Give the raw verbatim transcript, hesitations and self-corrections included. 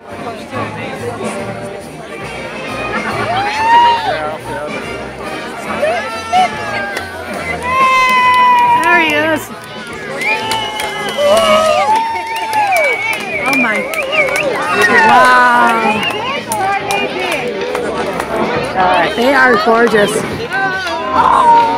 There he is. Oh my. Wow. They are gorgeous.